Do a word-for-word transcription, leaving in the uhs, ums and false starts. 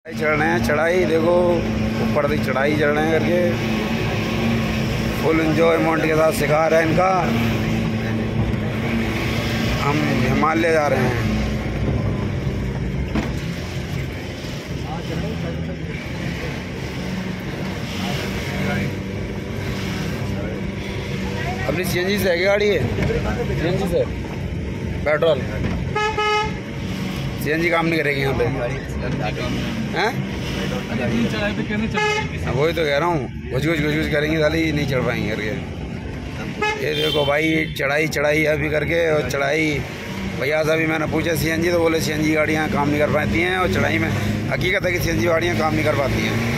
चढ़ रहे हैं, चढ़ाई देखो ऊपर तक चढ़ाई चढ़ रहे हैं करके फुल एंजॉयमेंट के साथ सिखा रहे हैं इनका। हम हिमालय जा रहे हैं। अपनी सीएनजी से है क्या गाड़ी है? सीएनजी से पेट्रोल सीएनजी काम नहीं करेगी यहाँ पे हैं? वही तो कह रहा हूँ, घुस घुस घुस घुस करेंगे साली, नहीं चढ़ पाएंगे करके। ये देखो भाई चढ़ाई चढ़ाई अभी करके, और चढ़ाई भैया से भी मैंने पूछा सीएनजी, तो बोले सीएनजी गाड़ियाँ काम नहीं कर पाती हैं, और चढ़ाई में हकीकत है कि सीएनजी गाड़ियाँ काम नहीं कर पाती हैं।